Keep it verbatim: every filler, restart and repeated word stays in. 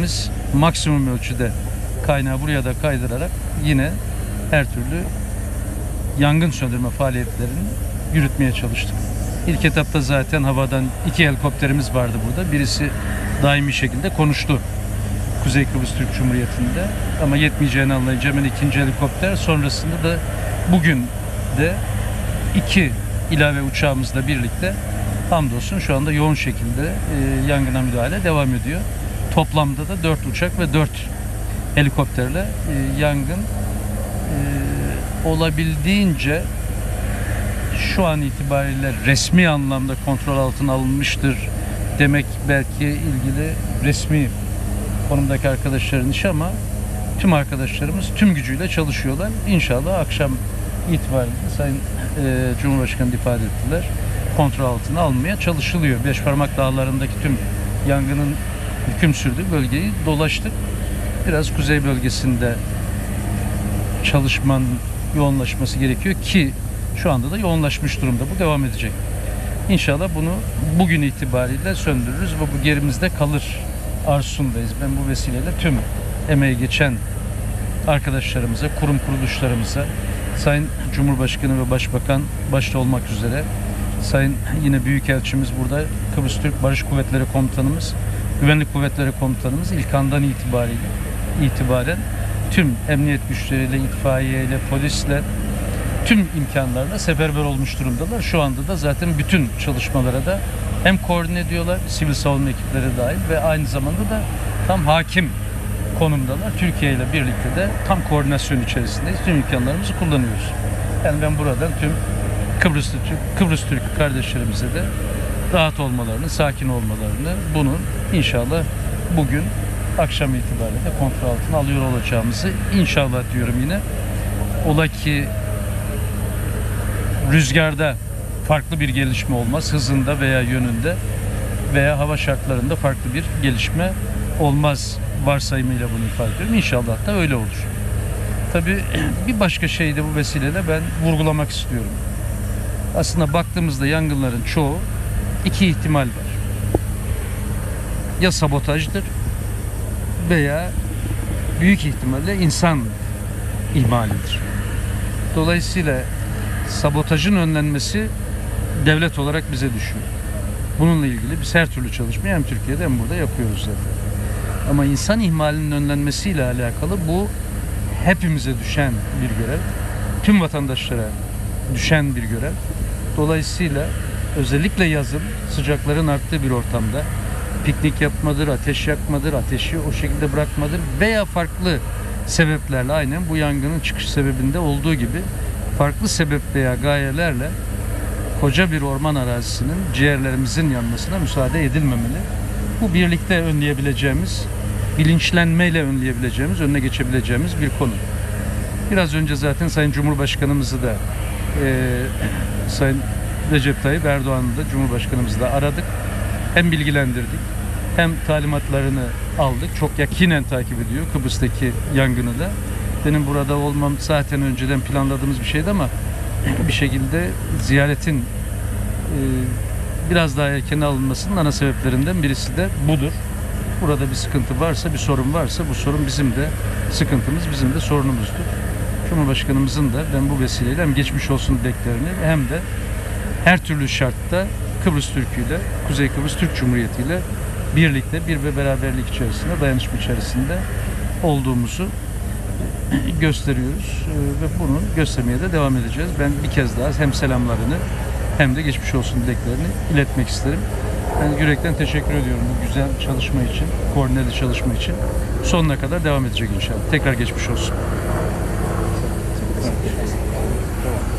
ekiplerimiz maksimum ölçüde kaynağı buraya da kaydırarak yine her türlü yangın söndürme faaliyetlerini yürütmeye çalıştık. İlk etapta zaten havadan iki helikopterimiz vardı burada. Birisi daimi şekilde konuştu Kuzey Kıbrıs Türk Cumhuriyeti'nde. Ama yetmeyeceğini anlayınca hemen ikinci helikopter, sonrasında da bugün de iki ilave uçağımızla birlikte hamdolsun şu anda yoğun şekilde e, yangına müdahale devam ediyor. Toplamda da dört uçak ve dört helikopterle e, yangın e, olabildiğince şu an itibariyle resmi anlamda kontrol altına alınmıştır demek belki ilgili resmi konumdaki arkadaşların işi, ama tüm arkadaşlarımız tüm gücüyle çalışıyorlar. İnşallah akşam itibariyle Sayın e, Cumhurbaşkanı ifade ettiler, kontrol altına almaya çalışılıyor. Beşparmak Dağları'ndaki tüm yangının hüküm sürdüğü bölgeyi dolaştık. Biraz kuzey bölgesinde çalışmanın yoğunlaşması gerekiyor ki şu anda da yoğunlaşmış durumda. Bu devam edecek. İnşallah bunu bugün itibariyle söndürürüz ve bu gerimizde kalır arzusundayız. Ben bu vesileyle tüm emeği geçen arkadaşlarımıza, kurum kuruluşlarımıza, Sayın Cumhurbaşkanı ve Başbakan başta olmak üzere, Sayın yine Büyükelçimiz burada, Kıbrıs Türk Barış Kuvvetleri Komutanımız, Güvenlik Kuvvetleri Komutanımız ilk andan itibariyle itibaren tüm emniyet güçleriyle, itfaiyeyle, polisle, tüm imkanlarla seferber olmuş durumdalar. Şu anda da zaten bütün çalışmalara da hem koordine ediyorlar, sivil savunma ekipleri dahil, ve aynı zamanda da tam hakim konumdalar. Türkiye ile birlikte de tam koordinasyon içerisindeyiz. Tüm imkanlarımızı kullanıyoruz. Yani ben buradan tüm Kıbrıs Türk, Kıbrıs Türk kardeşlerimize de rahat olmalarını, sakin olmalarını, bunun inşallah bugün akşam itibariyle de kontrol altına alıyor olacağımızı inşallah diyorum yine. Ola ki rüzgarda farklı bir gelişme olmaz, hızında veya yönünde veya hava şartlarında farklı bir gelişme olmaz varsayımıyla bunu ifade ediyorum. İnşallah da öyle olur. Tabii bir başka şey de bu vesileyle ben vurgulamak istiyorum. Aslında baktığımızda yangınların çoğu iki ihtimal var. Ya sabotajdır veya büyük ihtimalle insan ihmalidir. Dolayısıyla sabotajın önlenmesi devlet olarak bize düşüyor. Bununla ilgili biz her türlü çalışmayı hem Türkiye'de hem burada yapıyoruz zaten. Ama insan ihmalinin önlenmesiyle alakalı bu hepimize düşen bir görev. Tüm vatandaşlara düşen bir görev. Dolayısıyla özellikle yazın sıcakların arttığı bir ortamda piknik yapmadır, ateş yakmadır, ateşi o şekilde bırakmadır veya farklı sebeplerle, aynen bu yangının çıkış sebebinde olduğu gibi farklı sebep veya gayelerle koca bir orman arazisinin ciğerlerimizin yanmasına müsaade edilmemeli. Bu birlikte önleyebileceğimiz, bilinçlenmeyle önleyebileceğimiz, önüne geçebileceğimiz bir konu. Biraz önce zaten Sayın Cumhurbaşkanımızı da e, Sayın Recep Tayyip Erdoğan'ı da Cumhurbaşkanımızı da aradık. Hem bilgilendirdik hem talimatlarını aldık. Çok yakinen takip ediyor Kıbrıs'taki yangını da. Benim burada olmam zaten önceden planladığımız bir şeydi ama bir şekilde ziyaretin e, biraz daha erken alınmasının ana sebeplerinden birisi de budur. Burada bir sıkıntı varsa, bir sorun varsa bu sorun bizim de sıkıntımız, bizim de sorunumuzdur. Cumhurbaşkanımızın da ben bu vesileyle hem geçmiş olsun dileklerini hem de her türlü şartta Kıbrıs Türk'üyle, Kuzey Kıbrıs Türk Cumhuriyeti ile birlikte bir ve beraberlik içerisinde, dayanışma içerisinde olduğumuzu gösteriyoruz ve bunu göstermeye de devam edeceğiz. Ben bir kez daha hem selamlarını hem de geçmiş olsun dileklerini iletmek isterim. Ben yürekten teşekkür ediyorum bu güzel çalışma için, koordineli çalışma için. Sonuna kadar devam edecek inşallah. Tekrar geçmiş olsun.